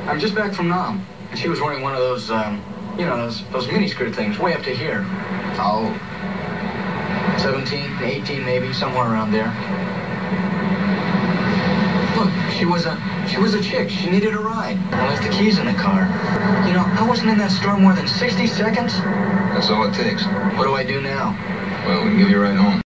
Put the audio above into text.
I'm just back from Nam. And she was wearing one of those, you know, those miniskirt things, way up to here. Oh, 17, 18 maybe, somewhere around there. Look, she was a chick. She needed a ride. I left the keys in the car. You know, I wasn't in that store more than 60 seconds. That's all it takes. What do I do now? Well, we can give you a ride home.